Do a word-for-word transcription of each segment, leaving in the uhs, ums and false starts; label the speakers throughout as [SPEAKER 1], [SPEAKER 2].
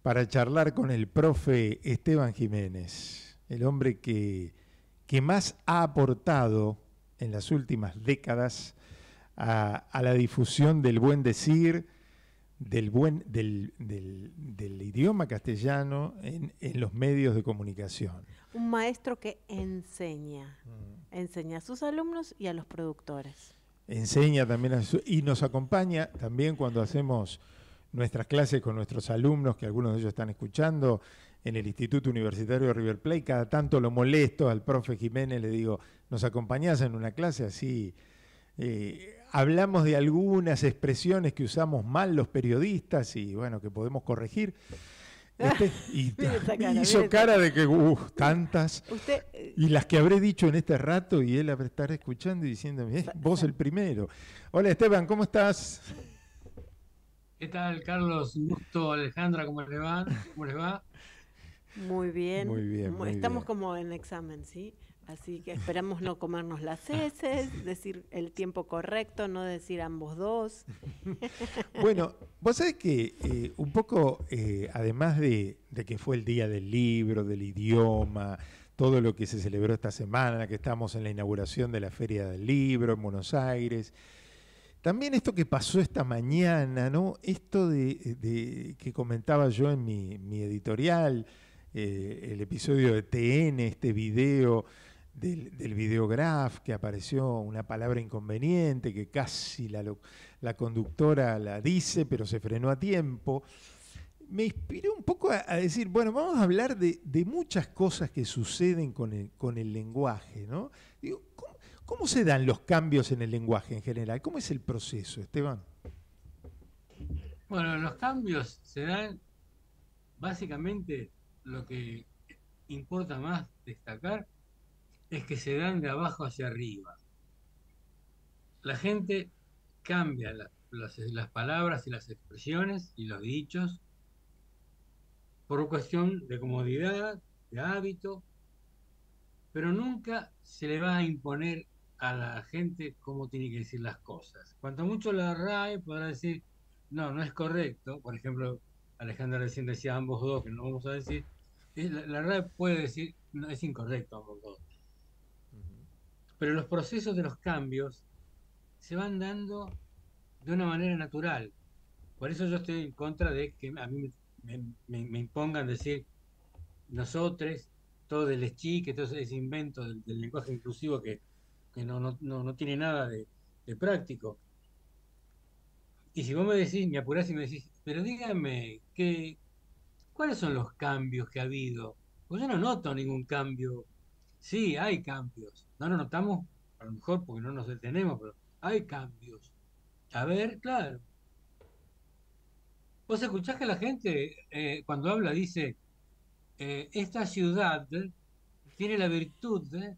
[SPEAKER 1] para charlar con el profe Esteban Jiménez, el hombre que, que más ha aportado en las últimas décadas a, a la difusión del buen decir, del, buen, del, del, del idioma castellano en, en los medios de comunicación.
[SPEAKER 2] Un maestro que enseña, mm. enseña a sus alumnos y a los productores.
[SPEAKER 1] Enseña también a su, y nos acompaña también cuando hacemos nuestras clases con nuestros alumnos, que algunos de ellos están escuchando, en el Instituto Universitario de River Plate. Cada tanto lo molesto al profe Jiménez, le digo, ¿nos acompañás en una clase así? Eh, hablamos de algunas expresiones que usamos mal los periodistas y bueno, que podemos corregir. Este, y cara, hizo cara de que, uh, tantas,
[SPEAKER 2] usted, eh,
[SPEAKER 1] y las que habré dicho en este rato, y él habrá estar escuchando y diciéndome, eh, vos el primero. Hola Esteban, ¿cómo estás?
[SPEAKER 3] ¿Qué tal, Carlos? Un gusto. Alejandra, ¿cómo le va? ¿Cómo les va?
[SPEAKER 2] Muy bien.
[SPEAKER 1] Muy bien, muy
[SPEAKER 2] Estamos
[SPEAKER 1] bien.
[SPEAKER 2] como en examen, ¿sí? Así que esperamos no comernos las heces, decir el tiempo correcto, no decir ambos dos.
[SPEAKER 1] Bueno, vos sabés que eh, un poco, eh, además de, de que fue el Día del Libro, del idioma, todo lo que se celebró esta semana, que estamos en la inauguración de la Feria del Libro en Buenos Aires, también esto que pasó esta mañana, ¿no? Esto de, de que comentaba yo en mi, mi editorial, eh, el episodio de T N, este video del, del videograf, que apareció una palabra inconveniente, que casi la, la conductora la dice, pero se frenó a tiempo. Me inspiró un poco a, a decir, bueno, vamos a hablar de, de muchas cosas que suceden con el, con el lenguaje, ¿no? Digo, ¿cómo, ¿cómo se dan los cambios en el lenguaje en general? ¿Cómo es el proceso, Esteban?
[SPEAKER 3] Bueno, los cambios se dan, básicamente, lo que importa más destacar es que se dan de abajo hacia arriba. La gente cambia la, las, las palabras y las expresiones y los dichos por cuestión de comodidad, de hábito, pero nunca se le va a imponer a la gente cómo tiene que decir las cosas. Cuanto mucho la R A E podrá decir, no, no es correcto. Por ejemplo, Alejandra recién decía ambos dos, que no vamos a decir. La, la R A E puede decir, no, es incorrecto ambos dos. Uh-huh. Pero los procesos de los cambios se van dando de una manera natural. Por eso yo estoy en contra de que a mí me, me, me impongan decir nosotros, todo del eschique, todo ese invento del, del lenguaje inclusivo que, que no, no, no, no tiene nada de, de práctico. Y si vos me decís, me apurás y me decís, pero dígame, ¿qué, ¿cuáles son los cambios que ha habido? Pues yo no noto ningún cambio. Sí, hay cambios. No nos notamos, a lo mejor porque no nos detenemos, pero hay cambios. A ver, claro. Vos escuchás que la gente eh, cuando habla dice, eh, esta ciudad tiene la virtud de...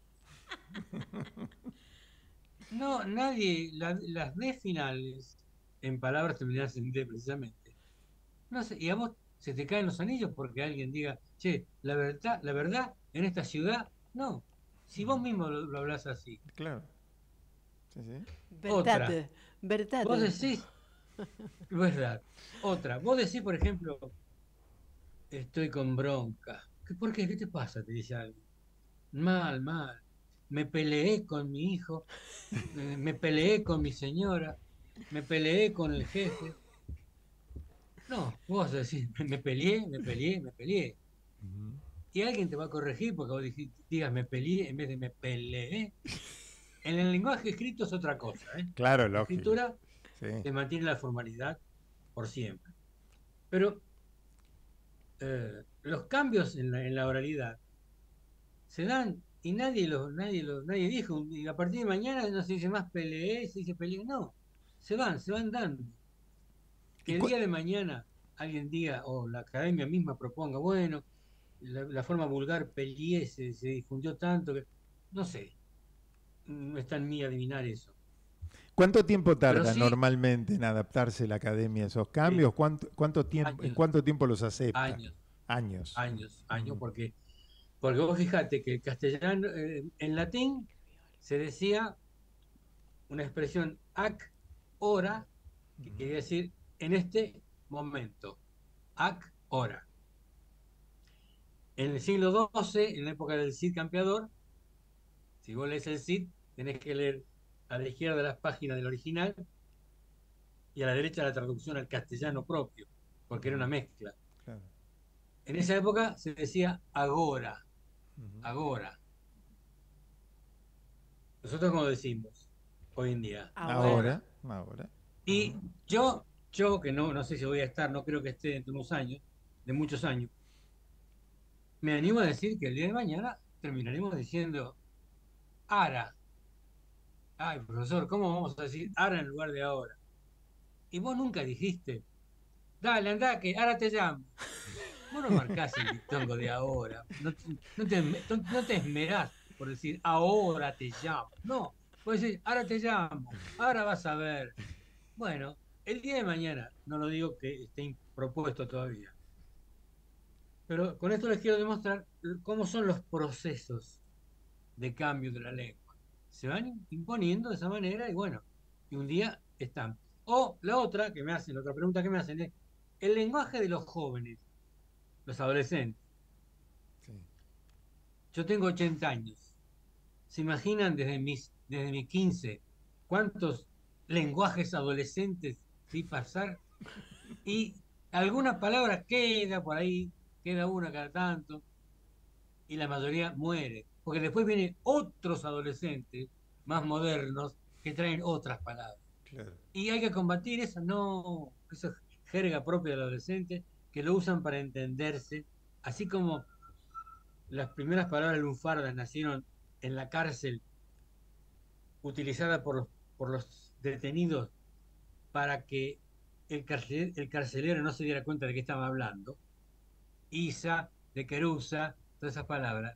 [SPEAKER 3] No, nadie, la, las D finales, en palabras terminadas en D precisamente, no sé, y a vos se te caen los anillos porque alguien diga, che, la verdad, la verdad, en esta ciudad, no. Si vos mismo lo, lo hablás así.
[SPEAKER 1] Claro. Sí, sí.
[SPEAKER 2] Verdad,
[SPEAKER 3] Otra,
[SPEAKER 2] verdad.
[SPEAKER 3] vos decís, verdad. Otra, vos decís, por ejemplo, estoy con bronca. ¿Qué, ¿Por qué? ¿Qué te pasa? Te dice alguien. Mal, mal. Me peleé con mi hijo, eh, me peleé con mi señora, me peleé con el jefe. No, vos decís, me peleé, me peleé, me peleé. Uh-huh. Y alguien te va a corregir porque vos dijiste, digas me peleé en vez de me peleé. En el lenguaje escrito es otra cosa, ¿eh?
[SPEAKER 1] Claro,
[SPEAKER 3] la
[SPEAKER 1] lógico.
[SPEAKER 3] escritura
[SPEAKER 1] sí.
[SPEAKER 3] te mantiene la formalidad por siempre. Pero eh, los cambios en la, en la oralidad se dan y nadie lo, nadie lo, nadie dijo, y a partir de mañana no se dice más peleé, se dice peleé, no, se van, se van dando. Que el día de mañana alguien diga, o la academia misma proponga, bueno, la, la forma vulgar peleé se, se difundió tanto que, no sé, no está en mí adivinar eso.
[SPEAKER 1] ¿Cuánto tiempo tarda
[SPEAKER 3] sí,
[SPEAKER 1] normalmente en adaptarse la academia a esos cambios? ¿Cuánto, cuánto tiempo, ¿En cuánto tiempo los acepta?
[SPEAKER 3] Años.
[SPEAKER 1] Años.
[SPEAKER 3] Años, años, uh-huh. porque, porque vos fijate que el castellano, eh, en latín, se decía una expresión ac hora, que uh-huh. quiere decir en este momento. Ac hora. En el siglo doce, en la época del Cid Campeador, si vos lees el Cid, tenés que leer a la izquierda las páginas del original y a la derecha la traducción al castellano propio, porque era una mezcla.
[SPEAKER 1] Claro.
[SPEAKER 3] En esa época se decía agora,
[SPEAKER 1] Ujú.
[SPEAKER 3] agora. Nosotros como decimos hoy en día.
[SPEAKER 1] Ahora, ahora.
[SPEAKER 3] Y yo, yo que no, no sé si voy a estar, no creo que esté dentro de unos años, de muchos años, me animo a decir que el día de mañana terminaremos diciendo ara. Ay, profesor, ¿cómo vamos a decir ara en lugar de ahora? Y vos nunca dijiste, dale, andá, que ahora te llamo. Vos no marcás el dictongo de ahora. No, te- no te, no, no te esmerás por decir ahora te llamo. No, vos decís, ahora te llamo, ahora vas a ver. Bueno, el día de mañana, no lo digo que esté propuesto todavía, pero con esto les quiero demostrar cómo son los procesos de cambio de la lengua. Se van imponiendo de esa manera y bueno, y un día están. O la otra que me hacen, la otra pregunta que me hacen es, el lenguaje de los jóvenes, los adolescentes.
[SPEAKER 1] Sí.
[SPEAKER 3] Yo tengo ochenta años. ¿Se imaginan desde mis, desde mis quince cuántos lenguajes adolescentes vi pasar? Y alguna palabra queda por ahí, queda una cada tanto, y la mayoría muere. Porque después vienen otros adolescentes más modernos que traen otras palabras.
[SPEAKER 1] Claro.
[SPEAKER 3] Y hay que combatir eso, no, esa jerga propia del adolescente, que lo usan para entenderse, así como las primeras palabras lunfardas nacieron en la cárcel, utilizada por los, por los detenidos para que el, carcel, el carcelero no se diera cuenta de que estaba hablando. Isa, de querusa, todas esas palabras.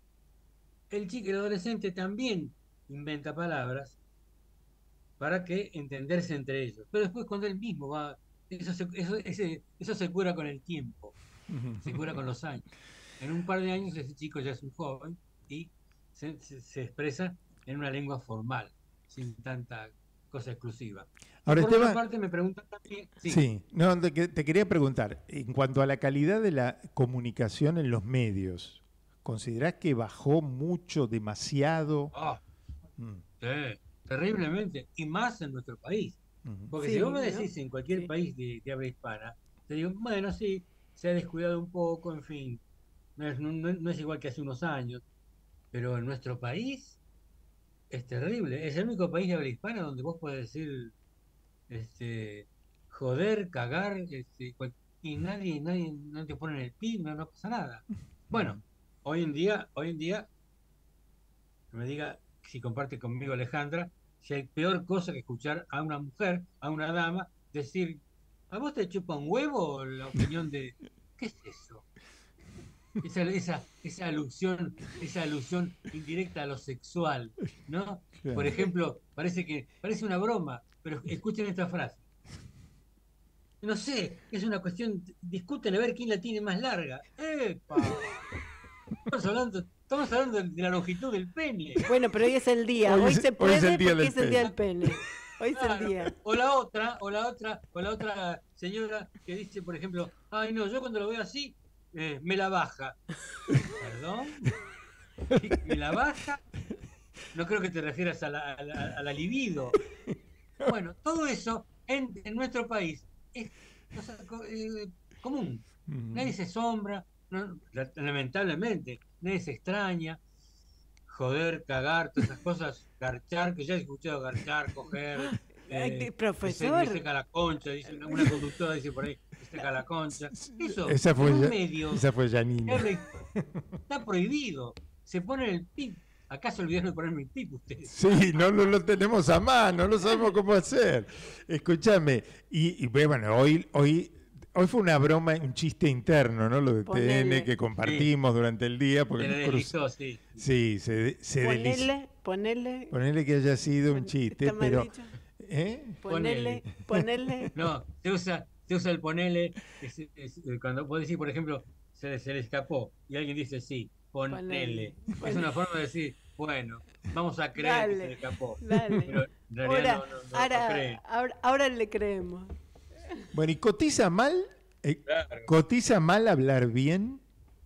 [SPEAKER 3] El chico, el adolescente también inventa palabras para que entenderse entre ellos. Pero después cuando él mismo va, eso se, eso, ese, eso se cura con el tiempo, se cura con los años. En un par de años ese chico ya es un joven y se, se, se expresa en una lengua formal, sin tanta cosa exclusiva.
[SPEAKER 1] Ahora,
[SPEAKER 3] por
[SPEAKER 1] Esteban,
[SPEAKER 3] otra parte me preguntan también... Sí,
[SPEAKER 1] sí, no, te, te quería preguntar, en cuanto a la calidad de la comunicación en los medios, ¿considerás que bajó mucho, demasiado?
[SPEAKER 3] oh,
[SPEAKER 1] Mm,
[SPEAKER 3] sí, terriblemente, y más en nuestro país.
[SPEAKER 1] ujú.
[SPEAKER 3] Porque
[SPEAKER 2] Sí,
[SPEAKER 3] si vos me
[SPEAKER 2] ¿no?
[SPEAKER 3] decís en cualquier
[SPEAKER 2] Sí.
[SPEAKER 3] país de, de habla hispana, te digo, bueno, sí, se ha descuidado un poco, en fin, no es, no, no- no es igual que hace unos años, pero en nuestro país es terrible. Es el único país de habla hispana donde vos podés decir, este, joder, cagar, este, cual- y nadie, nadie, no te ponen el pi, no, no pasa nada. Bueno, hoy en día, hoy en día, que me diga si comparte conmigo Alejandra, si hay peor cosa que escuchar a una mujer, a una dama, decir, ¿a vos te chupa un huevo la opinión de... ¿Qué es eso? Esa, esa, esa alusión, esa alusión indirecta a lo sexual, ¿no? Por
[SPEAKER 1] Claro.
[SPEAKER 3] ejemplo, parece que, parece una broma, pero escuchen esta frase. No sé, es una cuestión, discuten a ver quién la tiene más larga. ¡Epa! Estamos hablando, estamos hablando de la longitud del pene.
[SPEAKER 2] Bueno, pero hoy es el día.
[SPEAKER 1] Hoy
[SPEAKER 2] Hoy,
[SPEAKER 1] es-
[SPEAKER 2] se
[SPEAKER 1] hoy
[SPEAKER 2] puede
[SPEAKER 1] es el día
[SPEAKER 2] porque
[SPEAKER 1] del
[SPEAKER 2] es el día del pene. Hoy es el
[SPEAKER 3] Claro.
[SPEAKER 2] día.
[SPEAKER 3] O la otra, o la otra, o la otra señora que dice, por ejemplo, ay no, yo cuando lo veo así, eh, me la baja. ¿Perdón? ¿Me la baja? No creo que te refieras a la, a la, a la libido. Bueno, todo eso en, en nuestro país es cosa, co- eh, común.
[SPEAKER 1] Ujú.
[SPEAKER 3] Nadie se asombra, no, la- lamentablemente, nadie se extraña. Joder, cagar, todas esas cosas, garchar, que ya he escuchado garchar, coger,
[SPEAKER 2] Ay,
[SPEAKER 3] eh,
[SPEAKER 2] de-
[SPEAKER 3] que se,
[SPEAKER 2] profesor.
[SPEAKER 3] me seca la concha, dice una, una conductora dice por ahí, se seca la concha. Eso,
[SPEAKER 1] Esa
[SPEAKER 3] en
[SPEAKER 1] fue,
[SPEAKER 3] un
[SPEAKER 1] ya-
[SPEAKER 3] medio,
[SPEAKER 1] esa fue
[SPEAKER 3] que
[SPEAKER 1] Janina.
[SPEAKER 3] habla hispana, está prohibido. Se pone el pip. ¿Acaso olvidaron de ponerme el pip ustedes?
[SPEAKER 1] Sí, no lo, lo tenemos a mano, no sabemos cómo hacer. Escúchame, y, y bueno, hoy, hoy, hoy fue una broma, un chiste interno, ¿no? Lo de T N
[SPEAKER 2] Ponele.
[SPEAKER 1] que compartimos durante el día, porque
[SPEAKER 3] Se le
[SPEAKER 1] nos cruz-
[SPEAKER 3] deslizó, sí.
[SPEAKER 1] sí, se, se deslizó.
[SPEAKER 2] Ponele, ponele.
[SPEAKER 1] Ponele que haya sido un
[SPEAKER 2] pon-
[SPEAKER 1] chiste,
[SPEAKER 2] ¿está mal
[SPEAKER 1] pero
[SPEAKER 2] dicho?
[SPEAKER 1] ¿eh?
[SPEAKER 2] Ponele, ponele.
[SPEAKER 3] No, se usa, se usa el ponele, es- es- eh, cuando vos decís, por ejemplo, se, le- se le escapó, y alguien dice sí, ponele.
[SPEAKER 2] Ponele,
[SPEAKER 3] Es
[SPEAKER 2] ponele.
[SPEAKER 3] una forma de decir, bueno, vamos a creer que se le
[SPEAKER 2] Dale,
[SPEAKER 3] escapó.
[SPEAKER 2] dale.
[SPEAKER 3] Pero en realidad
[SPEAKER 2] Ahora,
[SPEAKER 3] no, no, no, no
[SPEAKER 2] ahora,
[SPEAKER 3] creen.
[SPEAKER 2] ahora, ahora le creemos.
[SPEAKER 1] Bueno, ¿y cotiza mal Eh,
[SPEAKER 3] Claro.
[SPEAKER 1] ¿Cotiza mal hablar bien?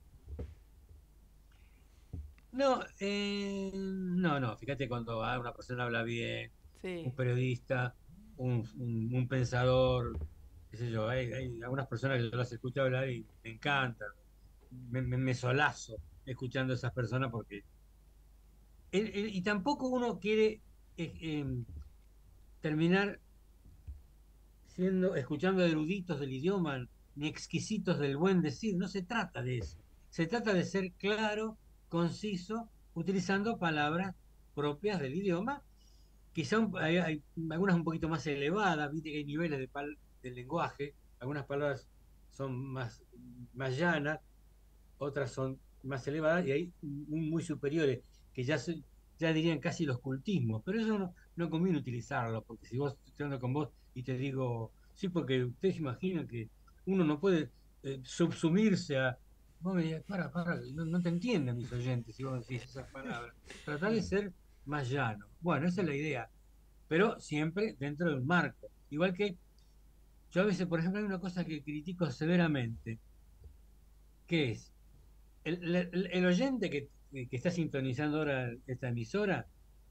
[SPEAKER 3] No, eh, no, no, fíjate cuando ah, una persona habla bien, un
[SPEAKER 2] Sí.
[SPEAKER 3] periodista, un, un- un pensador, qué sé yo, hay, hay algunas personas que yo las escucho hablar y me encantan, me, me- me solazo escuchando a esas personas porque... el- el- y tampoco uno quiere eh, em, terminar siendo, escuchando eruditos del idioma, ni exquisitos del buen decir, no se trata de eso. Se trata de ser claro, conciso, utilizando palabras propias del idioma. Quizá un- hay, hay algunas un poquito más elevadas, viste que hay niveles de pal- del lenguaje, algunas palabras son más, más llanas, otras son más elevadas y hay muy, muy superiores, que ya, se- ya dirían casi los cultismos, pero eso no, no conviene utilizarlo, porque si vos estoy hablando con vos y te digo, sí, porque ustedes imaginan que uno no puede eh, subsumirse a... Vos me dirás, para, para, no, no te entienden mis oyentes si vos decís esas palabras. Tratar de ser más llano. Bueno, esa es la idea, pero siempre dentro de un marco. Igual que yo a veces, por ejemplo, hay una cosa que critico severamente, que es el, el- el oyente que, que está sintonizando ahora esta emisora,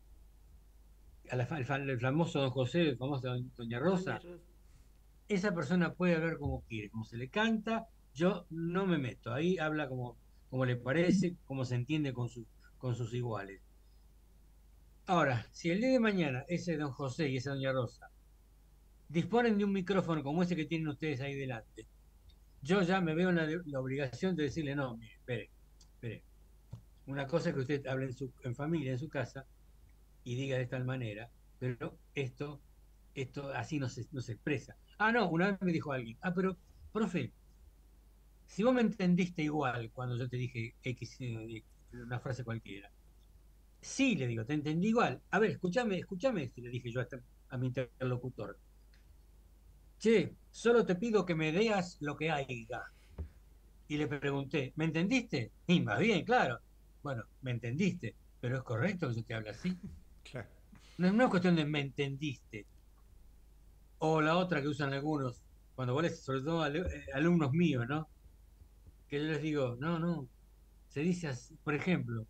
[SPEAKER 3] a la fa- el, fa- el famoso don José, el famoso don- doña
[SPEAKER 2] Doña
[SPEAKER 3] Rosa,
[SPEAKER 2] Ruth.
[SPEAKER 3] esa persona puede hablar como quiere, como se le canta, yo no me meto, ahí habla como, como le parece, como se entiende con, sus con sus iguales. Ahora, si el día de mañana ese don José y esa doña Rosa disponen de un micrófono como ese que tienen ustedes ahí delante, yo ya me veo en la, la obligación de decirle, no, mire, espere, espere. Una cosa es que usted hable en, su, en familia, en su casa, y diga de tal manera, pero esto, esto así no se, no se expresa. Ah, no, una vez me dijo alguien, ah, pero, profe, si vos me entendiste igual cuando yo te dije X, eh, una frase cualquiera, sí, le digo, te entendí igual. A ver, escúchame, escúchame esto, le dije yo a, este- a mi interlocutor. Che, solo te pido que me deas lo que haya. Y le pregunté, ¿me entendiste? Y más bien, claro. Bueno, me entendiste, pero es correcto que yo te hable así.
[SPEAKER 1] Claro.
[SPEAKER 3] No, es no es cuestión de me entendiste. O la otra que usan algunos, cuando vos les, sobre todo alu- eh, alumnos míos, ¿no? Que yo les digo, no, no, se dice así. Por ejemplo,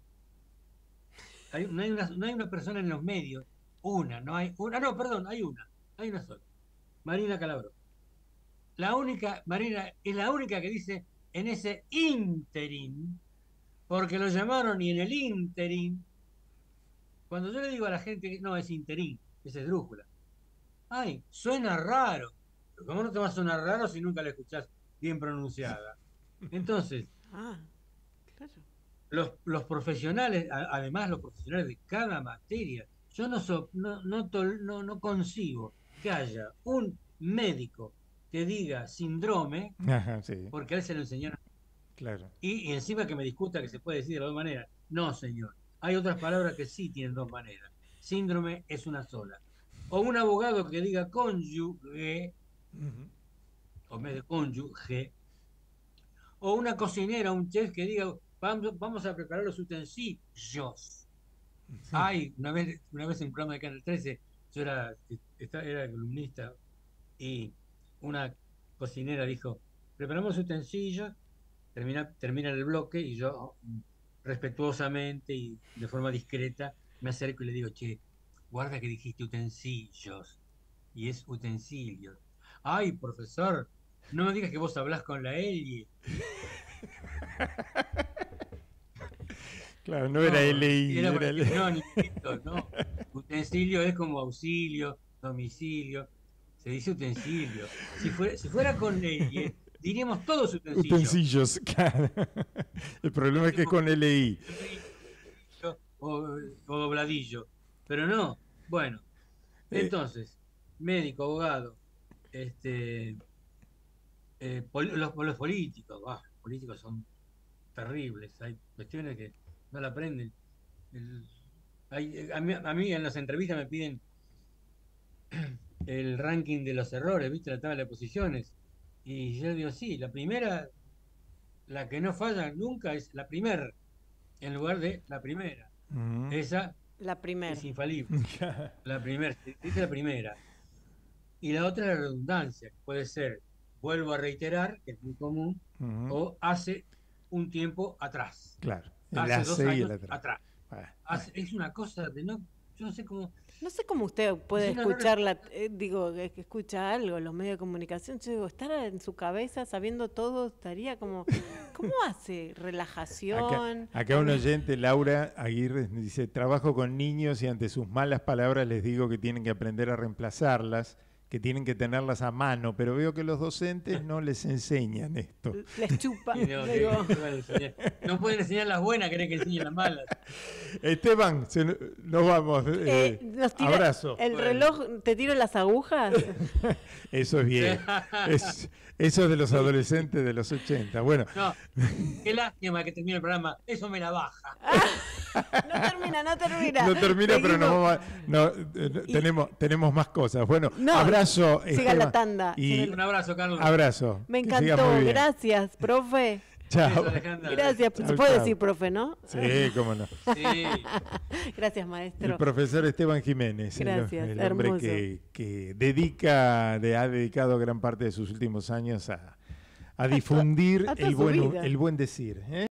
[SPEAKER 3] hay- no, hay una, no hay una persona en los medios, una, no hay una, no, perdón, hay una, hay una sola, Marina Calabró. La única, Marina es la única que dice en ese ínterin, porque lo llamaron y en el ínterin, cuando yo le digo a la gente que no es interín, es esdrújula. Ay, suena raro. ¿Cómo no te va a sonar raro si nunca la escuchás bien pronunciada? Entonces,
[SPEAKER 2] Ah, claro.
[SPEAKER 3] los, los profesionales, a- además los profesionales de cada materia, yo no, so- no, no, tol- no, no concibo que haya un médico que diga síndrome,
[SPEAKER 1] Ajá, sí,
[SPEAKER 3] porque a él se lo enseñaron,
[SPEAKER 1] claro.
[SPEAKER 3] y, y encima que me discuta que se puede decir de las dos maneras. No, señor. Hay otras palabras que sí tienen dos maneras. Síndrome es una sola. O un abogado que diga cónyuge,
[SPEAKER 1] Ujú.
[SPEAKER 3] o en vez de cónyuge, o una cocinera, un chef que diga, vamos, vamos a preparar los utensilios. Ay, una vez, una vez en un programa de Canal trece, yo era, esta- era columnista y una cocinera dijo, preparamos utensilios, termina, termina el bloque y yo respetuosamente y de forma discreta me acerco y le digo, che, guarda que dijiste utensilios y es utensilios. Ay, profesor, no me digas que vos hablás con la Elie.
[SPEAKER 1] Claro, no era
[SPEAKER 3] No,
[SPEAKER 1] L I,
[SPEAKER 3] era
[SPEAKER 1] era
[SPEAKER 3] para
[SPEAKER 1] L-
[SPEAKER 3] que no, ni poquito, no. Utensilio es como auxilio, domicilio. Se dice utensilio. Si fuera, si fuera con Elie, diríamos todos utensilio.
[SPEAKER 1] utensilios, claro. El problema es que es con L I.
[SPEAKER 3] O, o dobladillo. Pero no. Bueno,
[SPEAKER 1] Eh,
[SPEAKER 3] entonces, médico, abogado, este, eh, pol- los, los políticos, bah, los políticos son terribles. Hay cuestiones que no la aprenden. El- hay- a mí, a mí en las entrevistas me piden el ranking de los errores, ¿viste? La tabla de posiciones. Y yo digo, sí, la primera, la que no falla nunca es la primera, en lugar de la primera.
[SPEAKER 1] ujú.
[SPEAKER 3] Esa
[SPEAKER 2] La
[SPEAKER 3] es
[SPEAKER 2] primera.
[SPEAKER 3] infalible. La primera, se dice la primera. Y la otra es la redundancia, que puede ser vuelvo a reiterar, que es muy común,
[SPEAKER 1] Ujú.
[SPEAKER 3] o hace un tiempo atrás,
[SPEAKER 1] Claro, el
[SPEAKER 3] hace dos
[SPEAKER 1] hace y
[SPEAKER 3] años
[SPEAKER 1] el atrás.
[SPEAKER 3] atrás.
[SPEAKER 1] Bueno,
[SPEAKER 3] Hace- es una cosa de no, yo no sé cómo,
[SPEAKER 2] No sé cómo usted puede
[SPEAKER 3] es un error.
[SPEAKER 2] escuchar, la, eh, digo, que que escucha algo, los medios de comunicación. Yo digo, estar en su cabeza sabiendo todo, estaría como, ¿cómo hace?
[SPEAKER 1] Acá,
[SPEAKER 2] Relajación.
[SPEAKER 1] acá un oyente, Laura Aguirre, dice, trabajo con niños y ante sus malas palabras les digo que tienen que aprender a reemplazarlas, que tienen que tenerlas a mano, pero veo que los docentes no les enseñan esto.
[SPEAKER 2] Les chupa.
[SPEAKER 3] Y no, que-
[SPEAKER 2] digo.
[SPEAKER 3] que van a enseñar. No pueden enseñar las buenas, querés que enseñen las malas.
[SPEAKER 1] Esteban, se no- nos vamos.
[SPEAKER 2] Eh,
[SPEAKER 1] eh,
[SPEAKER 2] nos tira-
[SPEAKER 1] abrazo.
[SPEAKER 2] El
[SPEAKER 3] Bueno.
[SPEAKER 2] reloj, ¿te tiro las agujas?
[SPEAKER 1] Eso es bien. Es- eso es de los adolescentes de los ochenta. Bueno,
[SPEAKER 3] No, qué lástima que termine el programa, eso me la baja.
[SPEAKER 2] No termina, no termina.
[SPEAKER 1] no termina, pero nos
[SPEAKER 2] Seguimos.
[SPEAKER 1] vamos a- no, eh,
[SPEAKER 2] Y-
[SPEAKER 1] tenemos, tenemos más cosas. Bueno,
[SPEAKER 2] No,
[SPEAKER 1] abrazo.
[SPEAKER 2] siga
[SPEAKER 1] Esteban,
[SPEAKER 2] la tanda.
[SPEAKER 1] Y
[SPEAKER 3] Un abrazo, Carlos.
[SPEAKER 1] abrazo.
[SPEAKER 2] Me
[SPEAKER 1] Que siga muy
[SPEAKER 2] encantó,
[SPEAKER 1] bien.
[SPEAKER 2] gracias, profe.
[SPEAKER 1] Chao.
[SPEAKER 3] Beso, Alejandra.
[SPEAKER 2] Gracias,
[SPEAKER 1] Chau,
[SPEAKER 2] se puede
[SPEAKER 1] chau.
[SPEAKER 2] decir profe, ¿no?
[SPEAKER 1] Sí, cómo no.
[SPEAKER 3] Sí.
[SPEAKER 2] Gracias,
[SPEAKER 1] El
[SPEAKER 2] maestro.
[SPEAKER 1] profesor Esteban Jiménez, el-
[SPEAKER 2] Gracias,
[SPEAKER 1] el, hombre
[SPEAKER 2] hermoso.
[SPEAKER 1] que, que dedica, de, ha dedicado gran parte de sus últimos años a, a difundir
[SPEAKER 2] a toda
[SPEAKER 1] el
[SPEAKER 2] su
[SPEAKER 1] buen,
[SPEAKER 2] vida.
[SPEAKER 1] el buen decir. ¿eh?